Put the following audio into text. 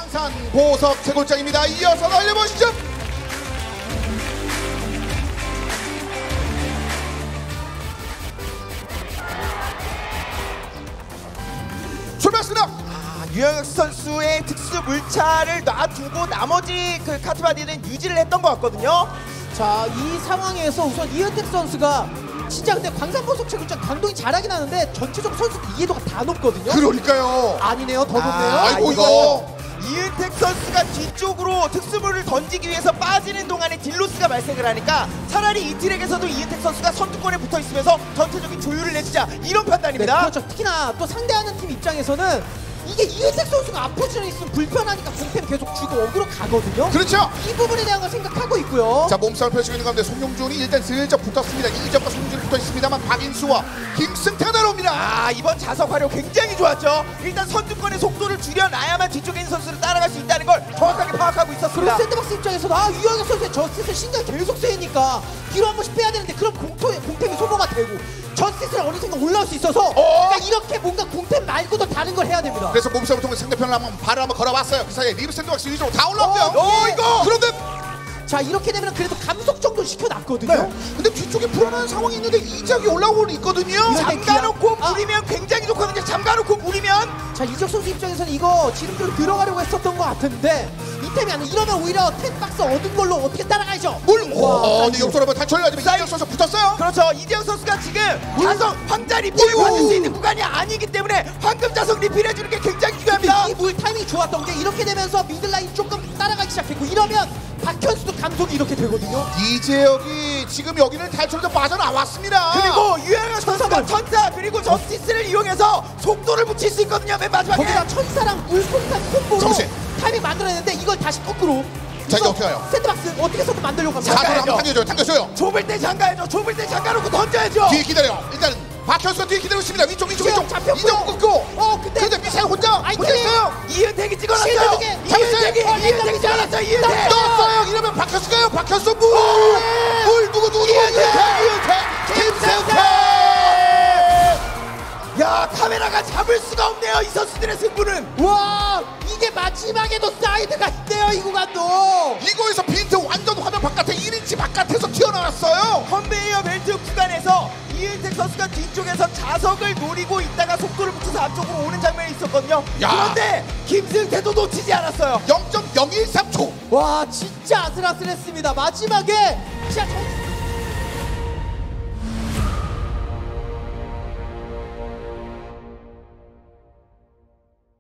안산 보석 채굴장입니다. 이어서 달려보시죠. 출발했습니다. 유영혁 선수의 특수 물차를 놔두고 나머지 그 카트바디는 유지를 했던 것 같거든요. 자, 이 상황에서 우선 이은택 선수가 진짜 근데 광산보석 채굴장 강동이 잘하긴 하는데 전체적으로 선수 이해도가 다 높거든요. 그러니까요. 아니네요, 더 높네요. 아이고 이거. 이은택 선수가 뒤쪽으로 특수물을 던지기 위해서 빠지는 동안에 딜로스가 발생을 하니까 차라리 이 트랙에서도 이은택 선수가 선두권에 붙어 있으면서 전체적인 조율을 내주자 이런 네, 판단입니다. 그렇죠. 특히나 또 상대하는 팀 입장에서는 이게 이은택 선수가 앞포지션에 있으면 불편하니까 공템 계속 주고 어그로 가거든요. 그렇죠. 이 부분에 대한 걸 생각하고 있고요. 자, 몸싸움을 펼치고 있는 가운데 송영준이 일단 슬쩍 붙었습니다. 이점과 송영준이 붙어 있습니다만 박인수와 김승태가 날아옵니다. 이번 자석 활용 굉장히 좋았죠. 일단 선두권의 속도를 줄여놔야만 뒤쪽에 있는 선수를 따라갈 수 있다는 걸 정확하게 파악하고 그리고 있었습니다. 샌드박스 입장에서도 유영혁 선수의 저스트를 신경 계속 쓰이니까 뒤로 한 번씩 빼야 되는데 그럼 공템이 소모가 되고 저스트를 어느 순간 올라올 수 있어서 그러니까 이렇게 뭔가 공템 말고도 다른 걸 해야 됩니다. 그래서 몸싸움을 통해 상대편을 한번 발을 한번 걸어봤어요. 그 사이에 리브 샌드박스 위주로 다 올라왔고요. 이거! 그런데 자, 이렇게 되면 그래도 감속 정도 시켜놨거든요. 네. 근데 뒤쪽에 불안한 상황이 있는데 이적이 올라오고 있거든요. 잠가놓고 무리면 굉장히 좋거든요. 잠가놓고 무리면 자, 이적 선수 입장에서는 이거 지름길로 들어가려고 했었던 것 같은데 이 템이 아니라 이러면 오히려 템박스 얻은 걸로 어떻게 따라가죠? 근데 옆돌아봐 탈출하지만 이재영 선수 붙었어요. 그렇죠. 이재영 선수가 지금 자석 황자 리필을 받을 수 있는 구간이 아니기 때문에 황금 자석 리필해주는 게 굉장히 중요합니다. 이 물 타이밍이 좋았던 게 이렇게 되면서 미들라인 조금 따라가기 시작했고 이러면 박현수도 감속이 이렇게 되거든요. 이재혁이 지금 여기를 탈출해서 빠져나왔습니다. 그리고 유영혁 선수가 천사 그리고 저스티스를 이용해서 속도를 붙일 수 있거든요. 맨 마지막에. 거기다 천사랑 물폭탄 콤보로 정신. 타이밍 만들어냈는데 이걸 다시 거꾸로 자, 이거 어떻게 해요? 샌드박스 어떻게 해서든 만들려고 합니다. 자도를 한번 당겨줘요. 당겨줘요. 좁을 때 잠가야죠. 좁을 때 잠가놓고 던져야죠. 뒤에 기다려. 일단 박현수가 뒤에 기다리고 있습니다. 위쪽. 잡혔고요. 이재영 끊고. 근데 미사일 혼자 있어요. 이은택이 찍어놨어요. 시드에게 이은택이 찍어놨어요. 이은택. 떴어요. 이러면 박현수가요. 박현수 물 누구 이은택 김승태. 야, 카메라가 잡을 수가 없네요. 이 선수들의 승부는. 와, 이게 마지막에도 사이드가 있대요. 이 구간도. 이거에서 빈트 완전 화면 바깥에 1인치 바깥에서 튀어나왔어요. 컨베이어 벨트 구간에서 이은택 선수가 뒤쪽에서 자석을 노리고 있다가 속도를 붙여서 앞쪽으로 오는 장면이 있었거든요. 야. 그런데 김승태도 놓치지 않았어요. 0.013초. 와, 진짜 아슬아슬했습니다. 마지막에 진짜